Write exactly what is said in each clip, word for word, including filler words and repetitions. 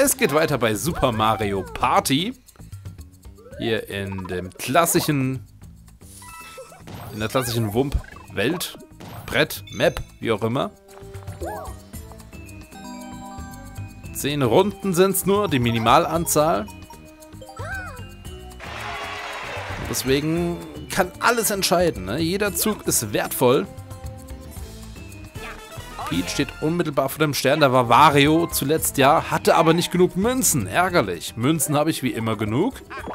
Es geht weiter bei Super Mario Party. Hier in dem klassischen, in der klassischen Wump-Welt, Brett, Map, wie auch immer. Zehn Runden sind es nur, die Minimalanzahl. Deswegen kann alles entscheiden, ne? Jeder Zug ist wertvoll. Peach steht unmittelbar vor dem Stern. Da war Wario zuletzt, ja, hatte aber nicht genug Münzen. Ärgerlich. Münzen habe ich wie immer genug.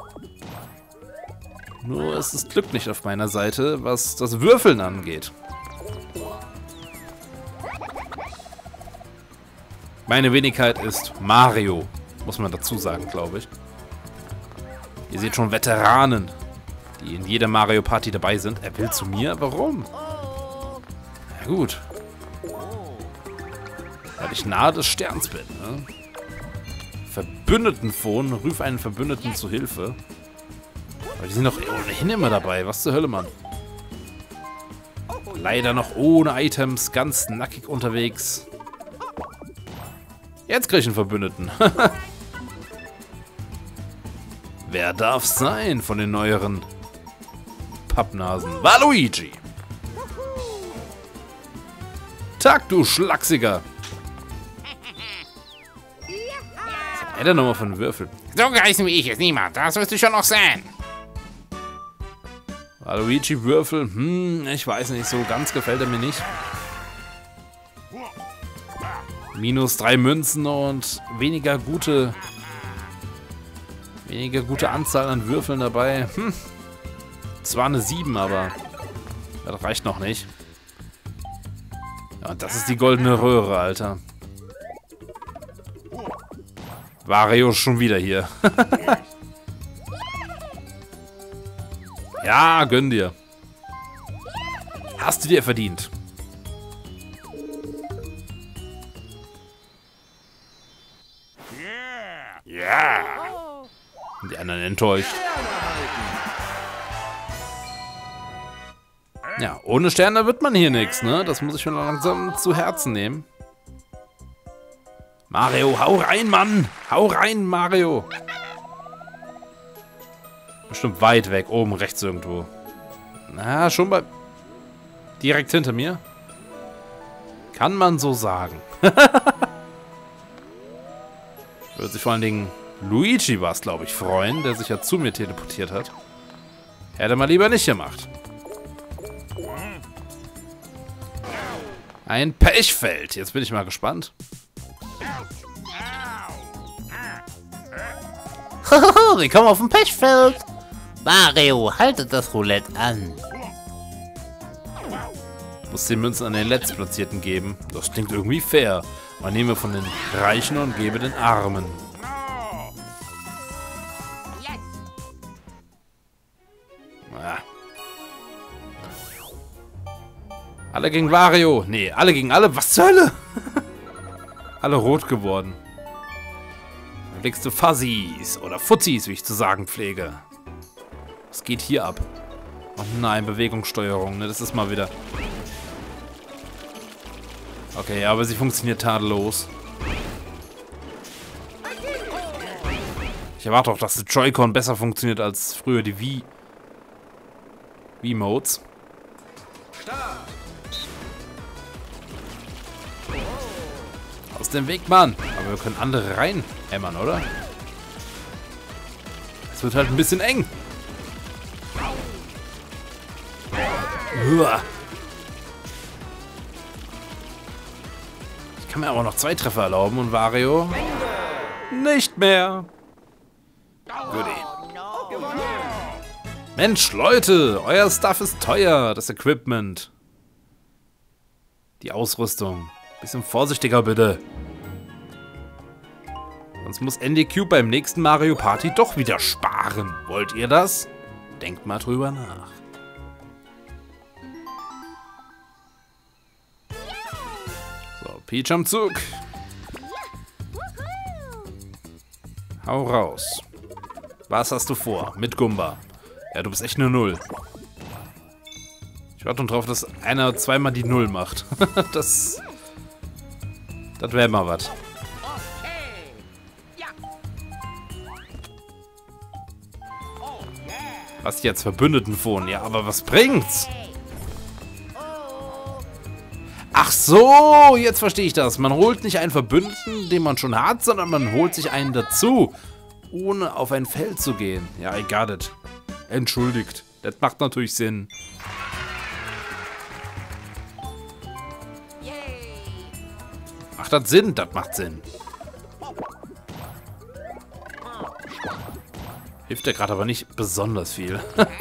Nur ist das Glück nicht auf meiner Seite, was das Würfeln angeht. Meine Wenigkeit ist Mario, muss man dazu sagen, glaube ich. Ihr seht schon Veteranen, die in jeder Mario Party dabei sind. Er will zu mir? Warum? Na gut. Weil ich nahe des Sterns bin. Ne? Verbündetenphone, ruf einen Verbündeten zu Hilfe. Aber die sind doch ohnehin immer dabei. Was zur Hölle, Mann? Leider noch ohne Items, ganz nackig unterwegs. Jetzt krieg ich einen Verbündeten. Wer darf's sein von den neueren Pappnasen? Waluigi! Tag, du Schlachsiger! Was hat er denn nochmal von Würfel? So geheißen wie ich ist niemand, das wirst du schon noch sehen. Waluigi Würfel, hm, ich weiß nicht, so ganz gefällt er mir nicht. Minus drei Münzen und weniger gute, weniger gute Anzahl an Würfeln dabei. Hm. Zwar eine sieben, aber das reicht noch nicht. Ja, und das ist die goldene Röhre, Alter. Wario ist schon wieder hier. Ja, gönn dir. Hast du dir verdient. Ja. Und die anderen enttäuscht. Ja, ohne Sterne wird man hier nichts, ne? Das muss ich schon langsam zu Herzen nehmen. Mario, hau rein, Mann! Hau rein, Mario! Bestimmt weit weg, oben rechts irgendwo. Na, schon bei... direkt hinter mir. Kann man so sagen. Würde sich vor allen Dingen Luigi war es, glaube ich, freuen, der sich ja zu mir teleportiert hat. Hätte man lieber nicht gemacht. Ein Pechfeld. Jetzt bin ich mal gespannt. Hohoho, willkommen auf dem Pechfeld. Mario, haltet das Roulette an. Muss die Münzen an den Letztplatzierten geben. Das klingt irgendwie fair. Man nehme von den Reichen und gebe den Armen. Ah. Alle gegen Wario. Nee, alle gegen alle. Was zur Hölle? Alle rot geworden. Dann blickst du Fuzzies oder Fuzzis, wie ich zu sagen pflege. Was geht hier ab? Oh nein, Bewegungssteuerung, ne? Das ist mal wieder... Okay, aber sie funktioniert tadellos. Ich erwarte auch, dass die Joy-Con besser funktioniert als früher die Wii... Wii-Modes. Aus dem Weg, Mann! Aber wir können andere reinhämmern, oder? Es wird halt ein bisschen eng. Uah. Ich kann mir aber noch zwei Treffer erlauben und Wario nicht mehr. Goodie. Mensch, Leute, euer Stuff ist teuer, das Equipment. Die Ausrüstung. Bisschen vorsichtiger, bitte. Sonst muss N D Q beim nächsten Mario Party doch wieder sparen. Wollt ihr das? Denkt mal drüber nach. So, Peach am Zug. Hau raus. Was hast du vor? Mit Gumba. Ja, du bist echt eine Null. Ich warte nur drauf, dass einer zweimal die Null macht. das... Das wäre mal was. Was jetzt? Verbündeten von? Ja, aber was bringt's? Ach so, jetzt verstehe ich das. Man holt nicht einen Verbündeten, den man schon hat, sondern man holt sich einen dazu, ohne auf ein Feld zu gehen. Ja, I got it. Entschuldigt. Das macht natürlich Sinn. Macht das Sinn? Das macht Sinn. Hilft ja gerade aber nicht besonders viel.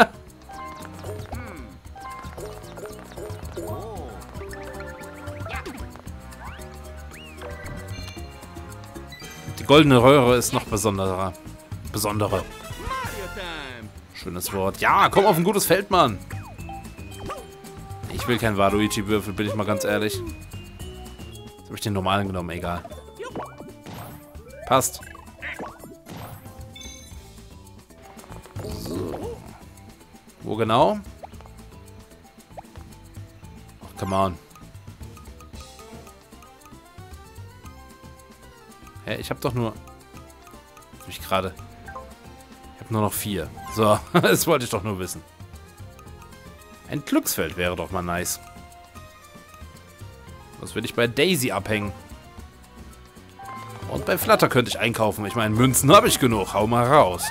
Die goldene Röhre ist noch besonderer. Besondere. Schönes Wort. Ja, komm auf ein gutes Feld, Mann. Ich will keinen Waluigi-Würfel, bin ich mal ganz ehrlich. Jetzt habe ich den normalen genommen, egal. Passt. So. Wo genau? Oh, come on. Hä, ich habe doch nur... Hab ich gerade... Ich habe nur noch vier. So, das wollte ich doch nur wissen. Ein Glücksfeld wäre doch mal nice. Das will ich bei Daisy abhängen. Und bei Flutter könnte ich einkaufen. Ich meine, Münzen habe ich genug. Hau mal raus.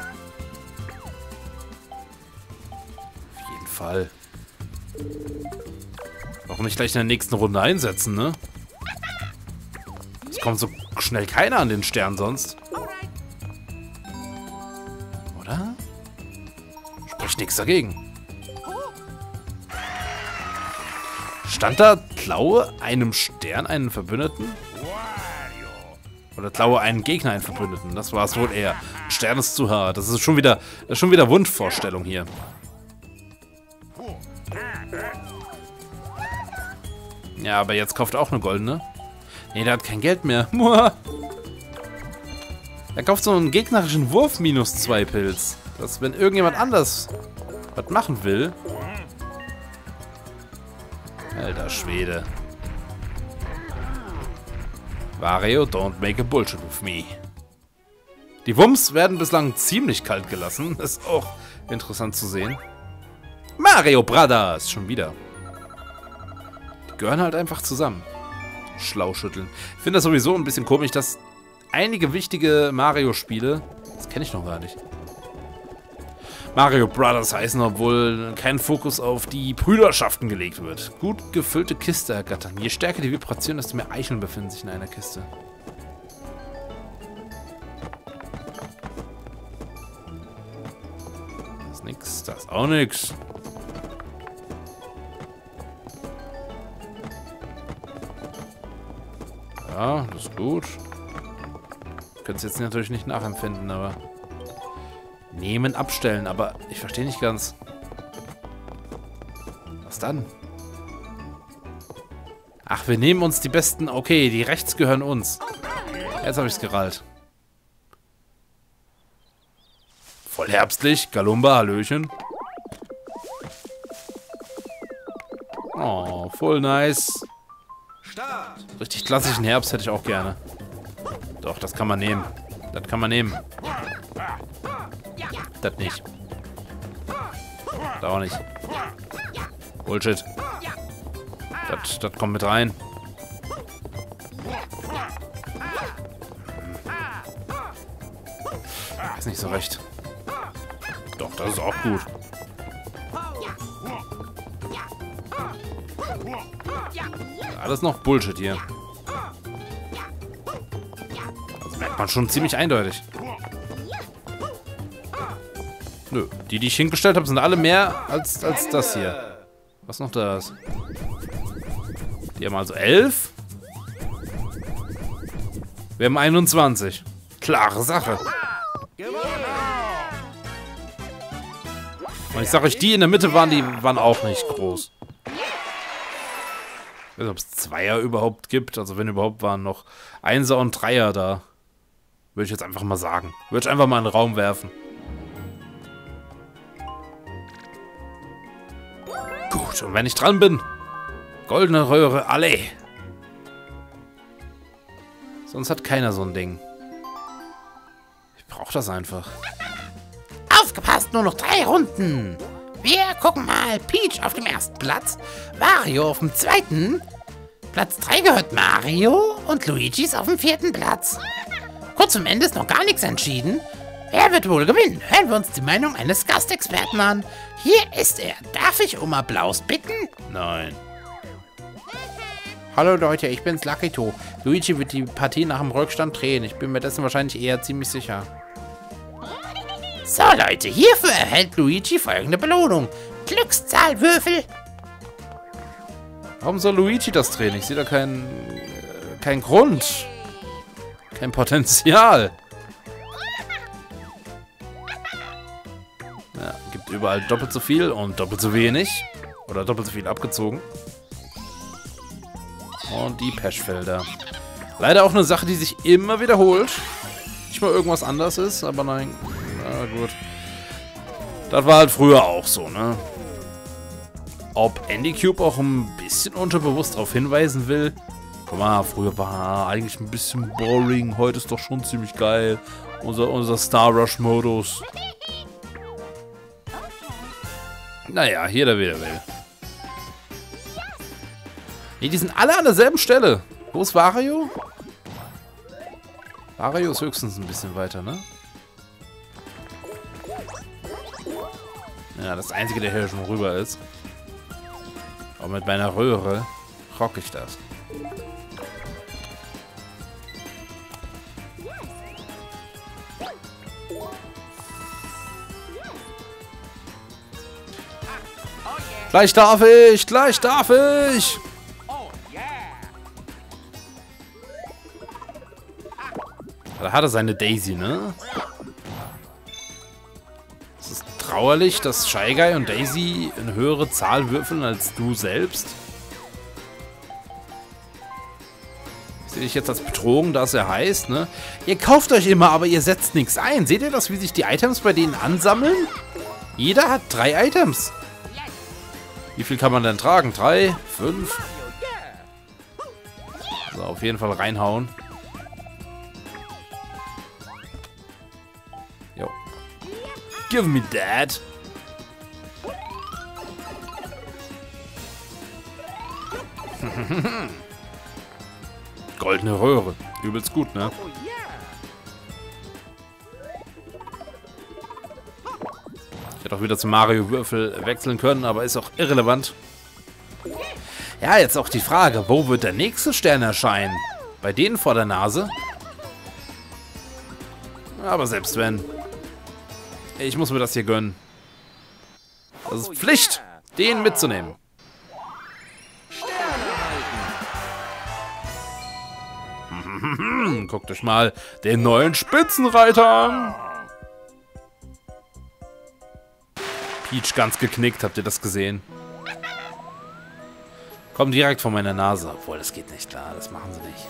Auf jeden Fall. Warum nicht gleich in der nächsten Runde einsetzen, ne? Es kommt so schnell keiner an den Stern sonst. Oder? Spricht nichts dagegen. Stand da, klaue einem Stern einen Verbündeten? Oder klaue einen Gegner einen Verbündeten? Das war es wohl eher. Ein Stern ist zu hart. Das ist schon wieder, das ist schon wieder Wunschvorstellung hier. Ja, aber jetzt kauft er auch eine goldene. Nee, der hat kein Geld mehr. Er kauft so einen gegnerischen Wurf minus zwei Pilz. Dass, wenn irgendjemand anders was machen will... Alter Schwede. Wario, don't make a bullshit with me. Die Wumms werden bislang ziemlich kalt gelassen. Das ist auch interessant zu sehen. Mario Brothers, schon wieder. Die gehören halt einfach zusammen. Schlau schütteln. Ich finde das sowieso ein bisschen komisch, dass einige wichtige Mario-Spiele, das kenne ich noch gar nicht, Mario Brothers heißen, obwohl kein Fokus auf die Brüderschaften gelegt wird. Gut gefüllte Kiste ergattern. Je stärker die Vibration, desto mehr Eicheln befinden sich in einer Kiste. Das ist nix, das ist auch nix. Ja, das ist gut. Ich könnte es jetzt natürlich nicht nachempfinden, aber... Nehmen, abstellen, aber ich verstehe nicht ganz. Was dann? Ach, wir nehmen uns die besten... Okay, die rechts gehören uns. Jetzt habe ich es gerallt. Voll herbstlich. Galumba, Hallöchen. Oh, voll nice. Richtig klassischen Herbst hätte ich auch gerne. Doch, das kann man nehmen. Das kann man nehmen. Das nicht. Das auch nicht. Bullshit. Das, das kommt mit rein. Ist nicht so recht. Doch, das ist auch gut. Alles noch Bullshit hier. Das merkt man schon ziemlich eindeutig. Nö, die, die ich hingestellt habe, sind alle mehr als, als das hier. Was noch das? Die haben also elf. Wir haben einundzwanzig. Klare Sache. Und ich sage euch, die in der Mitte waren, die waren auch nicht groß. Ich weiß nicht, ob es Zweier überhaupt gibt. Also wenn überhaupt, waren noch Einser und Dreier da. Würde ich jetzt einfach mal sagen. Würde ich einfach mal in den Raum werfen. Gut, und wenn ich dran bin, goldene Röhre, alle. Sonst hat keiner so ein Ding. Ich brauche das einfach. Auf Aufgepasst, nur noch drei Runden. Wir gucken mal. Peach auf dem ersten Platz, Wario auf dem zweiten. Platz drei gehört Mario und Luigi ist auf dem vierten Platz. Kurz zum Ende ist noch gar nichts entschieden. Wer wird wohl gewinnen? Hören wir uns die Meinung eines Gastexperten an. Hier ist er. Darf ich um Applaus bitten? Nein. Hallo Leute, ich bin's Lakito. Luigi wird die Partie nach dem Rückstand drehen. Ich bin mir dessen wahrscheinlich eher ziemlich sicher. So Leute, hierfür erhält Luigi folgende Belohnung. Glückszahlwürfel. Warum soll Luigi das drehen? Ich sehe da keinen äh, keinen Grund. Kein Potenzial. Ja, gibt überall doppelt so viel und doppelt so wenig. Oder doppelt so viel abgezogen. Und die Pechfelder. Leider auch eine Sache, die sich immer wiederholt. Nicht mal irgendwas anders ist, aber nein. Na gut. Das war halt früher auch so, ne? Ob Andy Cube auch ein bisschen unterbewusst darauf hinweisen will. Guck mal, früher war eigentlich ein bisschen boring. Heute ist doch schon ziemlich geil. Unser, unser Star Rush Modus. Naja, jeder wie er will. Nee, die sind alle an derselben Stelle. Wo ist Wario? Wario ist höchstens ein bisschen weiter, ne? Ja, das Einzige, der hier schon rüber ist. Aber mit meiner Röhre rock ich das. Gleich darf ich! Gleich darf ich! Da hat er seine Daisy, ne? Es ist trauerlich, dass Shy Guy und Daisy eine höhere Zahl würfeln als du selbst. Sehe ich jetzt als Betrogen, dass er heißt, ne? Ihr kauft euch immer, aber ihr setzt nichts ein. Seht ihr das, wie sich die Items bei denen ansammeln? Jeder hat drei Items. Wie viel kann man denn tragen? Drei? Fünf? Also auf jeden Fall reinhauen. Jo. Give me that. Goldene Röhre. Übelst gut, ne? Ich hätte auch wieder zu Mario Würfel wechseln können, aber ist auch irrelevant. Ja, jetzt auch die Frage, wo wird der nächste Stern erscheinen? Bei denen vor der Nase? Aber selbst wenn. Ich muss mir das hier gönnen. Das ist Pflicht, den mitzunehmen. Guckt euch mal den neuen Spitzenreiter an. Peach ganz geknickt, habt ihr das gesehen? Kommt direkt vor meiner Nase. Obwohl, das geht nicht, klar, das machen sie nicht.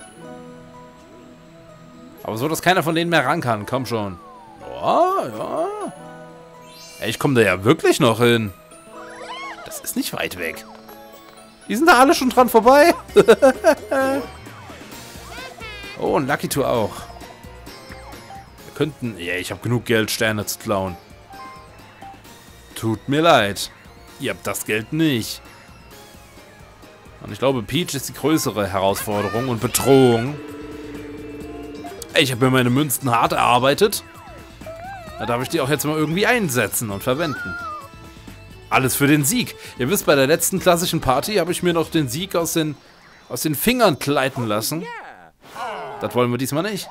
Aber so, dass keiner von denen mehr ran kann. Komm schon. Ja, ja. Ey, ich komme da ja wirklich noch hin. Das ist nicht weit weg. Die sind da alle schon dran vorbei. Oh, und Lucky Two auch. Wir könnten... Ja, ich habe genug Geld, Sterne zu klauen. Tut mir leid. Ihr habt das Geld nicht. Und ich glaube, Peach ist die größere Herausforderung und Bedrohung. Ey, ich habe mir meine Münzen hart erarbeitet. Da darf ich die auch jetzt mal irgendwie einsetzen und verwenden. Alles für den Sieg. Ihr wisst, bei der letzten klassischen Party habe ich mir noch den Sieg aus den, aus den Fingern gleiten lassen. Das wollen wir diesmal nicht.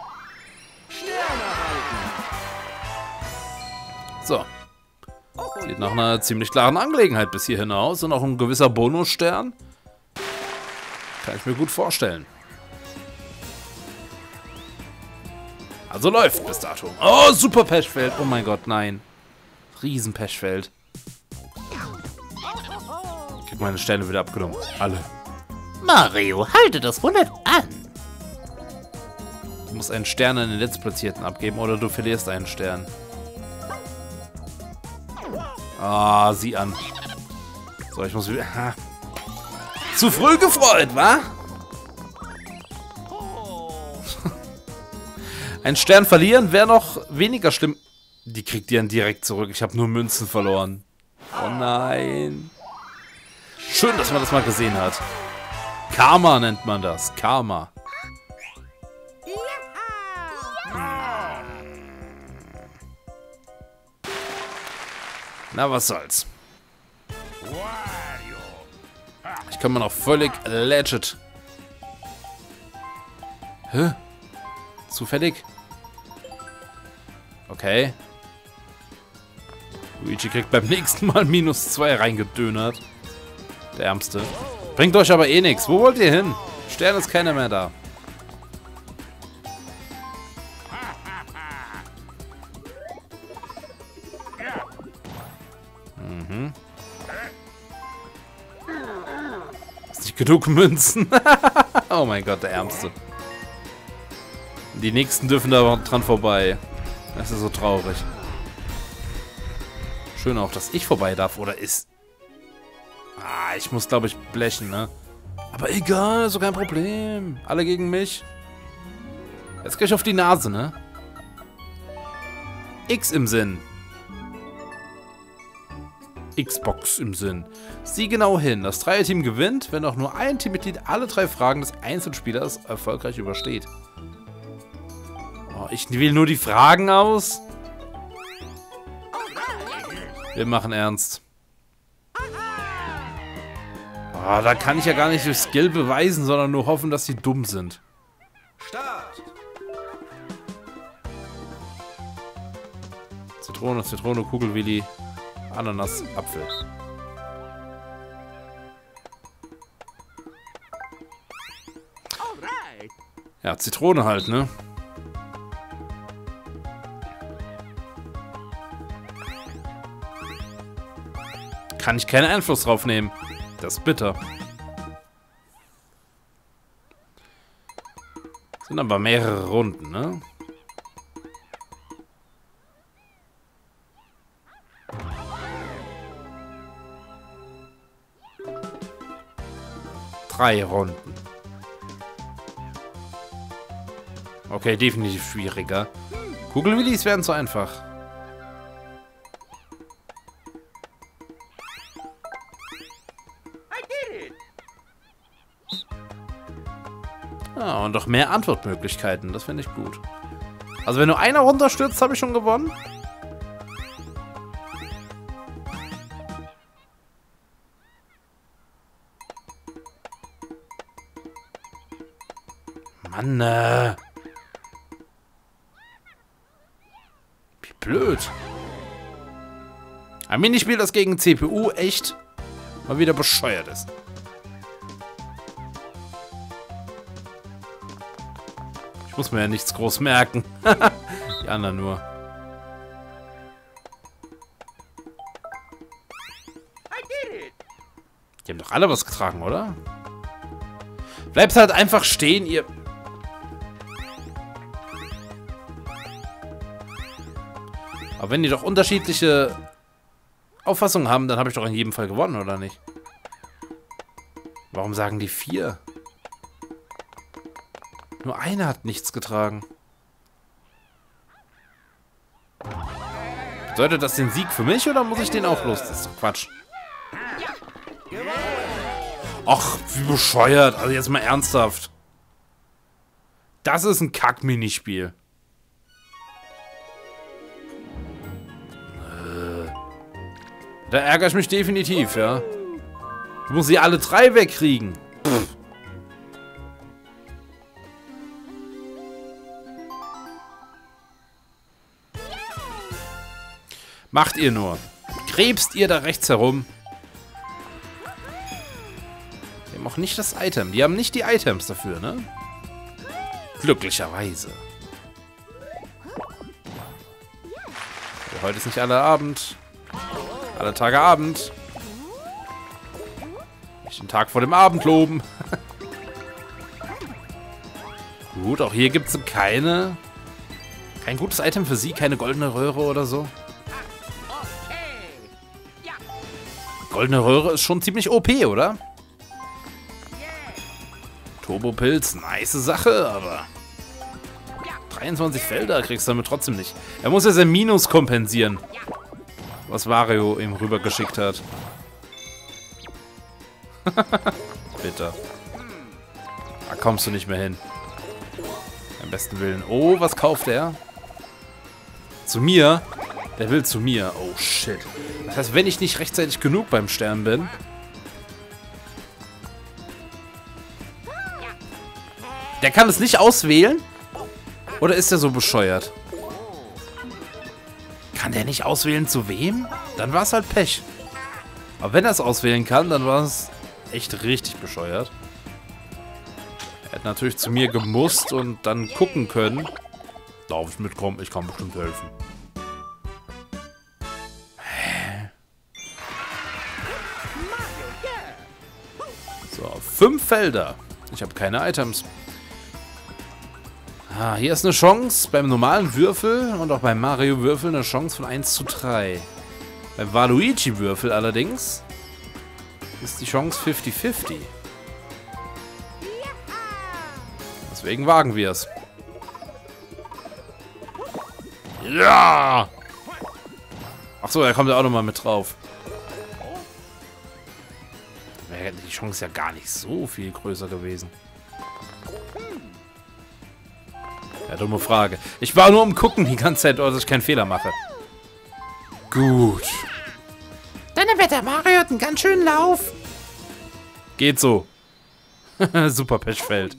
So. Sieht nach einer ziemlich klaren Angelegenheit bis hierhin aus. Und auch ein gewisser Bonusstern. Kann ich mir gut vorstellen. Also läuft bis dato. Oh, super Pechfeld. Oh mein Gott, nein. Riesen Pechfeld. Ich krieg meine Sterne wieder abgenommen. Alle. Mario, halte das Roulette an. Du musst einen Stern an den Letztplatzierten abgeben oder du verlierst einen Stern. Ah, sieh an. So, ich muss wieder... Ha. Zu früh gefreut, wa? Ein Stern verlieren wäre noch weniger schlimm. Die kriegt die dann direkt zurück. Ich habe nur Münzen verloren. Oh nein. Schön, dass man das mal gesehen hat. Karma nennt man das. Karma. Na, was soll's. Ich kann mir noch völlig legit. Hä? Zufällig? Okay. Luigi kriegt beim nächsten Mal minus zwei reingedönert. Der Ärmste. Bringt euch aber eh nichts. Wo wollt ihr hin? Stern ist keiner mehr da. Mhm. Ist nicht genug Münzen. Oh mein Gott, der Ärmste. Die nächsten dürfen da dran vorbei. Das ist so traurig. Schön auch, dass ich vorbei darf, oder ist... Ah, ich muss, glaube ich, blechen, ne? Aber egal, so kein Problem. Alle gegen mich. Jetzt gleich auf die Nase, ne? X im Sinn. Xbox im Sinn. Sieh genau hin. Das Dreierteam gewinnt, wenn auch nur ein Teammitglied alle drei Fragen des Einzelspielers erfolgreich übersteht. Oh, ich wähle nur die Fragen aus. Wir machen ernst. Oh, da kann ich ja gar nicht durch Skill beweisen, sondern nur hoffen, dass sie dumm sind. Start. Zitrone, Zitrone, Kugelwilli, Ananas, Apfel. Ja, Zitrone halt, ne? Kann ich keinen Einfluss drauf nehmen. Das ist bitter. Sind aber mehrere Runden, ne? Drei Runden. Okay, definitiv schwieriger. Kugelwillis werden zu einfach. Ah, und doch mehr Antwortmöglichkeiten. Das finde ich gut. Also wenn nur einer runterstürzt, habe ich schon gewonnen. Mann, äh. Wie blöd. Ein Minispiel, das gegen C P U echt mal wieder bescheuert ist. Ich muss mir ja nichts groß merken. Die anderen nur. Die haben doch alle was getragen, oder? Bleibt halt einfach stehen, ihr... Aber wenn die doch unterschiedliche Auffassungen haben, dann habe ich doch in jedem Fall gewonnen, oder nicht? Warum sagen die vier? Nur einer hat nichts getragen. Bedeutet das den Sieg für mich oder muss ich den auch los? Das ist doch Quatsch. Ach, wie bescheuert. Also jetzt mal ernsthaft. Das ist ein Kack-Minispiel. Da ärgere ich mich definitiv, ja. Ich muss sie alle drei wegkriegen. Pff. Macht ihr nur. Krebst ihr da rechts herum. Die haben auch nicht das Item. Die haben nicht die Items dafür, ne? Glücklicherweise. Heute ist nicht aller Abend. Alle Tage Abend. Nicht den Tag vor dem Abend loben. Gut, auch hier gibt es keine... Kein gutes Item für sie, keine goldene Röhre oder so. Goldene Röhre ist schon ziemlich O P, oder? Turbopilz, nice Sache, aber... dreiundzwanzig Felder kriegst du damit trotzdem nicht. Er muss ja sein Minus kompensieren. Was Wario ihm rübergeschickt hat. Bitte. Da kommst du nicht mehr hin. Am besten Willen. Oh, was kauft er? Zu mir? Der will zu mir. Oh, shit. Das heißt, wenn ich nicht rechtzeitig genug beim Stern bin... Der kann es nicht auswählen? Oder ist er so bescheuert? Kann der nicht auswählen zu wem? Dann war es halt Pech. Aber wenn er es auswählen kann, dann war es echt richtig bescheuert. Er hätte natürlich zu mir gemusst und dann gucken können. Darf ich mitkommen? Ich kann bestimmt helfen. Hä? So, fünf Felder. Ich habe keine Items. Ah, hier ist eine Chance beim normalen Würfel und auch beim Mario-Würfel eine Chance von eins zu drei. Beim Waluigi-Würfel allerdings ist die Chance fünfzig fünfzig. Deswegen wagen wir es. Ja! Achso, er kommt ja auch nochmal mit drauf. Da wäre die Chance ja gar nicht so viel größer gewesen. Ja, dumme Frage. Ich war nur am Gucken die ganze Zeit, dass ich keinen Fehler mache. Gut. Donnerwetter, Mario hat einen ganz schönen Lauf. Geht so. Super Pechfeld.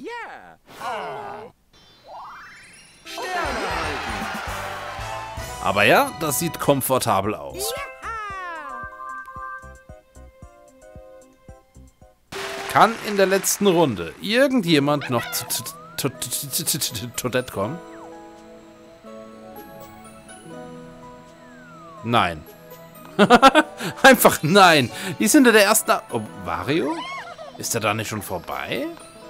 Aber ja, das sieht komfortabel aus. Kann in der letzten Runde irgendjemand noch zu Toadette kommen? Nein. Einfach nein. Die sind in der ersten... Oh, Wario? Ist er da nicht schon vorbei?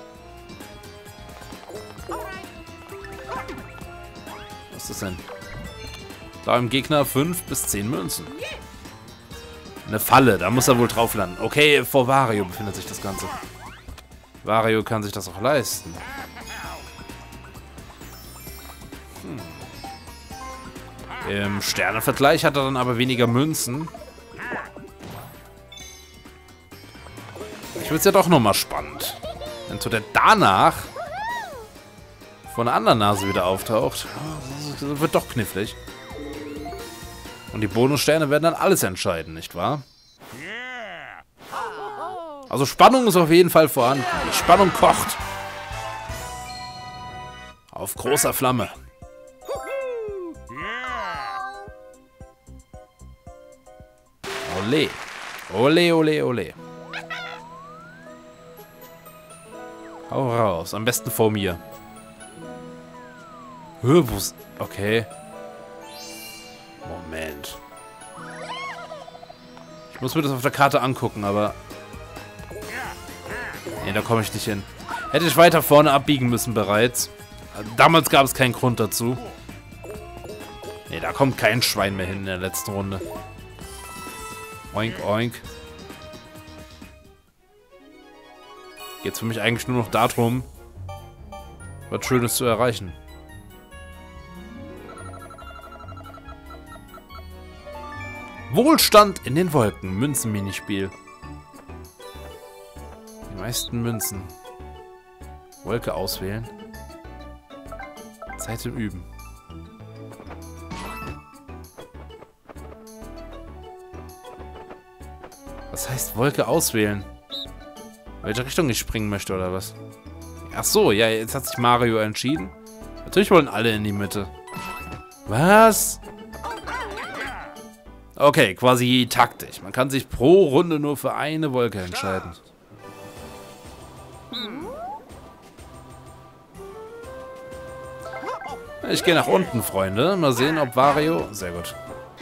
Was ist das denn? Da im Gegner fünf bis zehn Münzen. Eine Falle, da muss er wohl drauf landen. Okay, vor Wario befindet sich das Ganze. Wario kann sich das auch leisten. Hm. Im Sternenvergleich hat er dann aber weniger Münzen. Ich würde es ja doch nochmal spannend. Wenn Toadette danach von einer anderen Nase wieder auftaucht, das wird doch knifflig. Und die Bonussterne werden dann alles entscheiden, nicht wahr? Also Spannung ist auf jeden Fall vorhanden. Die Spannung kocht. Auf großer Flamme. Ole. Ole, ole, ole. Hau raus. Am besten vor mir. Okay. Moment. Ich muss mir das auf der Karte angucken, aber... Ne, da komme ich nicht hin. Hätte ich weiter vorne abbiegen müssen bereits. Damals gab es keinen Grund dazu. Ne, da kommt kein Schwein mehr hin in der letzten Runde. Oink, oink. Geht's für mich eigentlich nur noch darum, was Schönes zu erreichen. Wohlstand in den Wolken. Münzen-Minispiel. Die meisten Münzen. Wolke auswählen. Zeit zum Üben. Was heißt Wolke auswählen? In welche Richtung ich springen möchte oder was? Ach so, ja, jetzt hat sich Mario entschieden. Natürlich wollen alle in die Mitte. Was? Okay, quasi taktisch. Man kann sich pro Runde nur für eine Wolke entscheiden. Ich gehe nach unten, Freunde. Mal sehen, ob Wario... Sehr gut.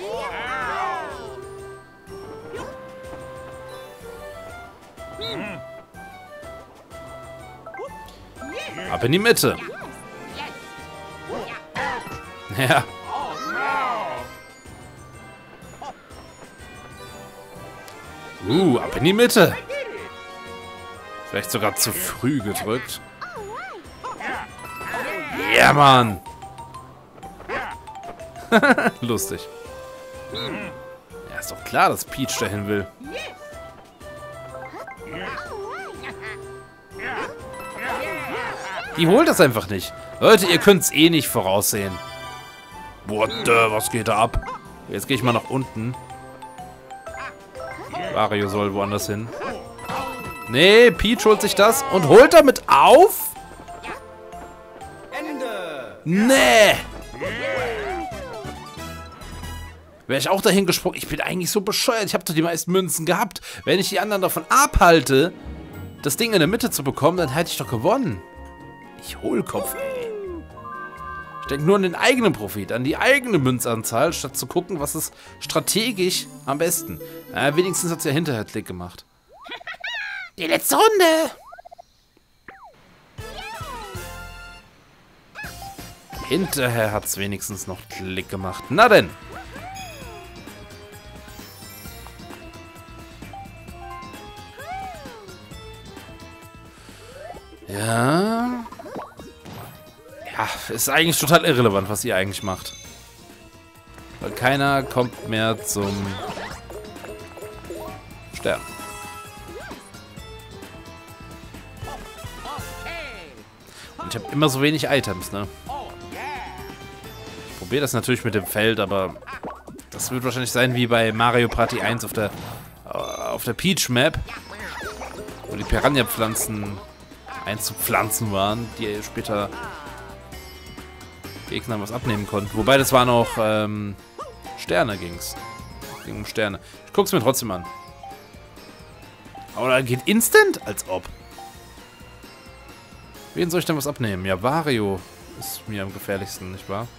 Ab in die Mitte. Ja. Uh, ab in die Mitte. Vielleicht sogar zu früh gedrückt. Ja, yeah, Mann. Lustig. Ja, ist doch klar, dass Peach dahin will. Die holt das einfach nicht. Leute, ihr könnt es eh nicht voraussehen. What the, was geht da ab? Jetzt gehe ich mal nach unten. Wario soll woanders hin. Nee, Peach holt sich das und holt damit auf? Nee. Wäre ich auch dahin gesprungen. Ich bin eigentlich so bescheuert. Ich habe doch die meisten Münzen gehabt. Wenn ich die anderen davon abhalte, das Ding in der Mitte zu bekommen, dann hätte ich doch gewonnen. Ich Hohlkopf, ey. Ich denke nur an den eigenen Profit, an die eigene Münzanzahl, statt zu gucken, was ist strategisch am besten. Äh, wenigstens hat es ja hinterher Klick gemacht. Die letzte Runde. Hinterher hat es wenigstens noch Klick gemacht. Na denn. Ja. Ja, ist eigentlich total irrelevant, was ihr eigentlich macht. Weil keiner kommt mehr zum Sterben. Und ich habe immer so wenig Items, ne? Ich probiere das natürlich mit dem Feld, aber das wird wahrscheinlich sein wie bei Mario Party eins auf der, auf der Peach Map, wo die Piranha-Pflanzen einzupflanzen waren, die später Gegner was abnehmen konnten. Wobei das waren auch ähm, Sterne ging's. Ging um Sterne. Ich guck's mir trotzdem an. Aber da geht instant? Als ob. Wen soll ich denn was abnehmen? Ja, Wario ist mir am gefährlichsten, nicht wahr?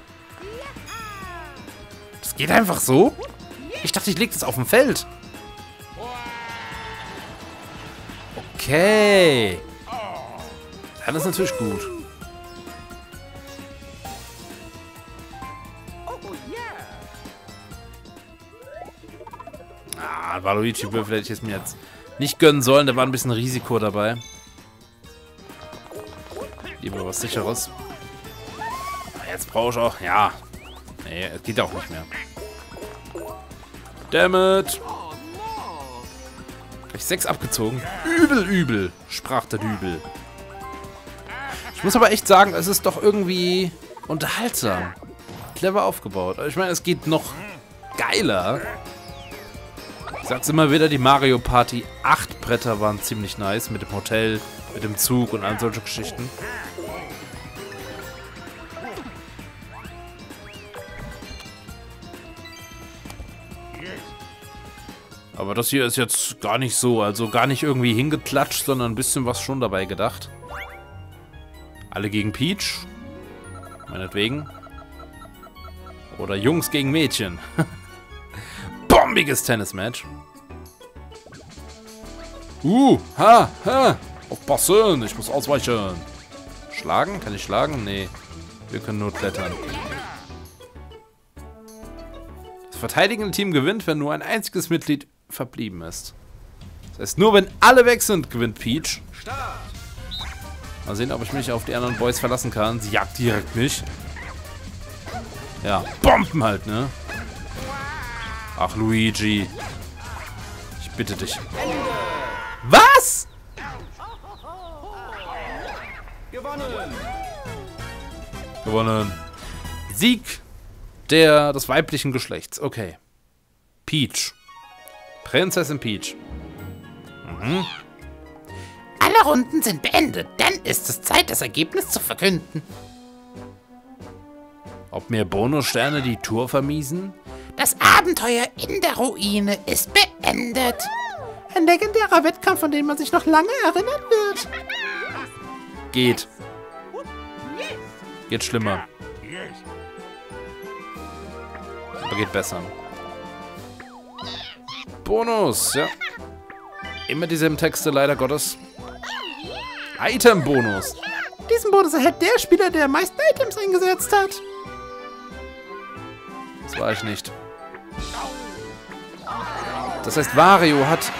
Das geht einfach so? Ich dachte, ich leg das auf dem Feld. Okay. Dann ist natürlich gut. Ah, Waluigi-Würfel hätte ich es mir jetzt nicht gönnen sollen. Da war ein bisschen Risiko dabei. Lieber was Sicheres. Jetzt brauche ich auch... Ja. Nee, es geht auch nicht mehr. Dammit. Gleich sechs abgezogen. Übel, übel, sprach der Dübel. Ich muss aber echt sagen, es ist doch irgendwie unterhaltsam. Clever aufgebaut. Ich meine, es geht noch geiler. Ich sag's immer wieder, die Mario Party acht Bretter waren ziemlich nice. Mit dem Hotel, mit dem Zug und all solche Geschichten. Aber das hier ist jetzt gar nicht so. Also gar nicht irgendwie hingeklatscht, sondern ein bisschen was schon dabei gedacht. Alle gegen Peach. Meinetwegen. Oder Jungs gegen Mädchen. Bombiges Tennismatch. Uh, ha, ha. Aufpassen, ich muss ausweichen. Schlagen? Kann ich schlagen? Nee. Wir können nur klettern. Das verteidigende Team gewinnt, wenn nur ein einziges Mitglied verblieben ist. Das heißt, nur wenn alle weg sind, gewinnt Peach. Mal sehen, ob ich mich auf die anderen Boys verlassen kann. Sie jagt direkt nicht. Ja, Bomben halt, ne? Ach, Luigi. Ich bitte dich. Was? Gewonnen. Gewonnen. Sieg der des weiblichen Geschlechts. Okay. Peach. Prinzessin Peach. Mhm. Alle Runden sind beendet. Dann ist es Zeit, das Ergebnis zu verkünden. Ob mir Bonussterne die Tour vermiesen? Das Abenteuer in der Ruine ist beendet. Ein legendärer Wettkampf, von dem man sich noch lange erinnern wird. Geht. Geht schlimmer. Aber geht besser. Bonus, ja. Immer dieselben Texte, leider Gottes. Item-Bonus. Diesen Bonus erhält der Spieler, der am meisten Items eingesetzt hat. Das war ich nicht. Das heißt, Wario hat...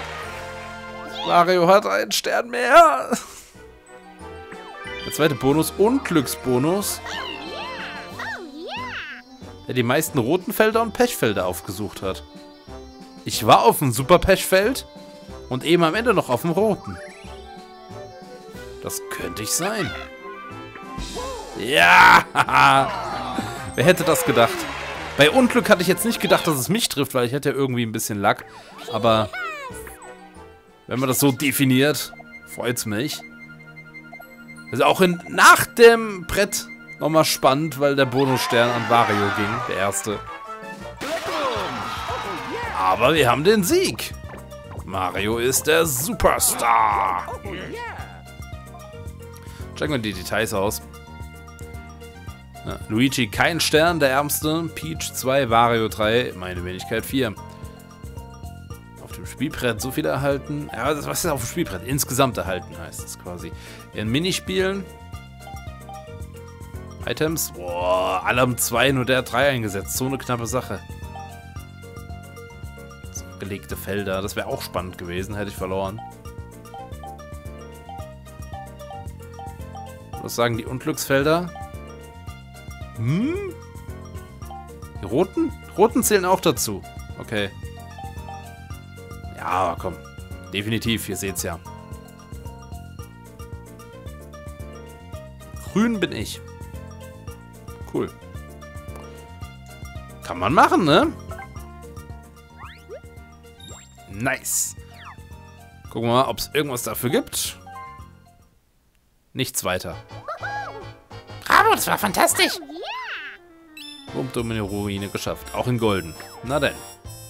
Wario hat einen Stern mehr. Der zweite Bonus und Glücksbonus. der die meisten roten Felder und Pechfelder aufgesucht hat. Ich war auf dem Super Pechfeld und eben am Ende noch auf dem roten. Das könnte ich sein. Ja! Wer hätte das gedacht? Bei Unglück hatte ich jetzt nicht gedacht, dass es mich trifft, weil ich hätte ja irgendwie ein bisschen Lack. Aber wenn man das so definiert, freut's mich. Also auch in, nach dem Brett nochmal spannend, weil der Bonusstern an Wario ging, der erste. Aber wir haben den Sieg. Mario ist der Superstar. Checken wir die Details aus. Ja, Luigi kein Stern, der Ärmste. Peach zwei, Wario drei, meine Wenigkeit vier. Auf dem Spielbrett so viel erhalten. Ja, was ist auf dem Spielbrett? Insgesamt erhalten heißt es quasi. In Minispielen. Items. Boah, alle haben zwei, nur der hat drei eingesetzt. So eine knappe Sache. So, gelegte Felder. Das wäre auch spannend gewesen, hätte ich verloren. Was sagen die Unglücksfelder? Hm? Die roten? Die roten zählen auch dazu. Okay. Ja, aber komm. Definitiv, ihr seht's ja. Grün bin ich. Cool. Kann man machen, ne? Nice. Gucken wir mal, ob es irgendwas dafür gibt. Nichts weiter. Bravo, das war fantastisch. Pumpt um eine Ruine geschafft. Auch in Golden. Na denn.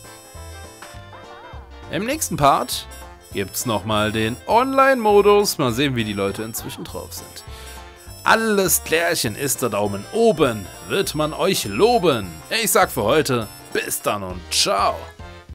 Im nächsten Part gibt's nochmal den Online-Modus. Mal sehen, wie die Leute inzwischen drauf sind. Alles klärchen ist der Daumen oben. Wird man euch loben. Ich sag für heute, bis dann und ciao.